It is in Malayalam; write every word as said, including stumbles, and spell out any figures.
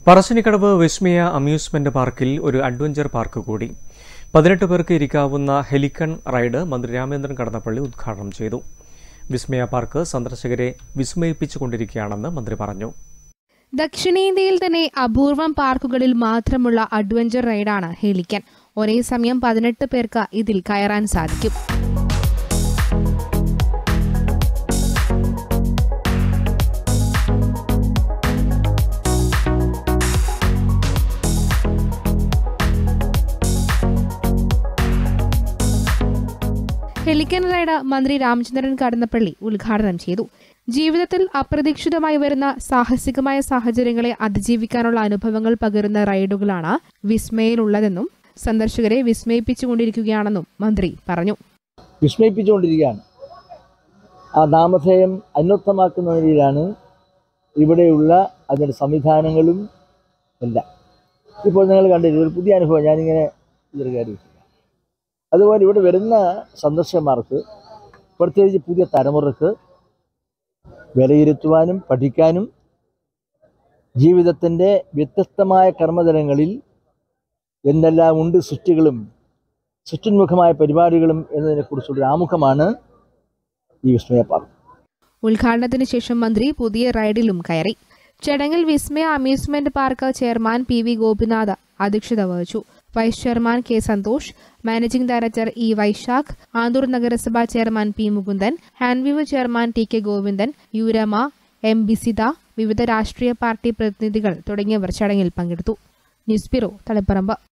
പറശ്ശിനിക്കടവ് വിസ്മയ അമ്യൂസ്മെന്റ് പാർക്കിൽ ഒരു അഡ്വഞ്ചർ പാർക്ക് കൂടി. പതിനെട്ട് പേർക്ക് ഇരിക്കാവുന്ന ഹെലിക്കൺ റൈഡ് മന്ത്രി രാമേന്ദ്രൻ കടന്നപ്പള്ളി ഉദ്ഘാടനം ചെയ്തു. വിസ്മയ പാർക്ക് സന്ദർശകരെ വിസ്മയിപ്പിച്ചുകൊണ്ടിരിക്കുകയാണെന്ന് മന്ത്രി പറഞ്ഞു. ദക്ഷിണേന്ത്യയിൽ തന്നെ അപൂർവം പാർക്കുകളിൽ മാത്രമുള്ള അഡ്വഞ്ചർ റൈഡാണ് ഹെലിക്കൺ. ഒരേ സമയം പതിനെട്ട് പേർക്ക് ഇതിൽ കയറാൻ സാധിക്കും. ഹെലിക്കൺ റൈഡ് മന്ത്രി രാമചന്ദ്രൻ കടന്നപ്പള്ളി ഉദ്ഘാടനം ചെയ്തു. ജീവിതത്തിൽ അപ്രതീക്ഷിതമായി വരുന്ന സാഹസികമായ സാഹചര്യങ്ങളെ അതിജീവിക്കാനുള്ള അനുഭവങ്ങൾ പകരുന്ന റൈഡുകളാണ് വിസ്മയിലുള്ളതെന്നും സന്ദർശകരെ വിസ്മയിപ്പിച്ചുകൊണ്ടിരിക്കുകയാണെന്നും മന്ത്രി പറഞ്ഞു. വിസ്മയിപ്പിച്ചുകൊണ്ടിരിക്കുകയാണ്. ആ നാമധേയം അന്വർത്ഥമാക്കുന്ന രീതിയിലാണ് ഇവിടെയുള്ള അതിൻ്റെ സംവിധാനങ്ങളും എല്ലാം. ഇപ്പോൾ നിങ്ങൾ കണ്ടില്ല, ഒരു പുതിയ അനുഭവം ഞാനിങ്ങനെ ഇതൊരു കാര്യം. അതുപോലെ ഇവിടെ വരുന്ന സന്ദർശകന്മാർക്ക്, പ്രത്യേകിച്ച് പുതിയ തലമുറക്ക് വിലയിരുത്തുവാനും പഠിക്കാനും ജീവിതത്തിൻ്റെ വ്യത്യസ്തമായ കർമ്മതലങ്ങളിൽ എന്തെല്ലാം ഉണ്ട് സൃഷ്ടികളും സൃഷ്ടിന്മുഖമായ പരിപാടികളും എന്നതിനെക്കുറിച്ചുള്ള ആമുഖമാണ് ഈ വിസ്മയ പാർക്ക്. ഉദ്ഘാടനത്തിന് ശേഷം മന്ത്രി പുതിയ റൈഡിലും കയറി. ചടങ്ങിൽ Vismaya amusement park chairman P V Gopinath അധ്യക്ഷത വഹിച്ചു. Vice chairman K Santhosh, managing director E Vaishakh, Anthoor നഗരസഭാ chairman P Mukundan, Hanveev chairman T K Govindan, Yurama, M Bisitha, വിവിധ രാഷ്ട്രീയ പാർട്ടി പ്രതിനിധികൾ തുടങ്ങിയവർ ചടങ്ങിൽ പങ്കെടുത്തു. News bureau, Taliparamba.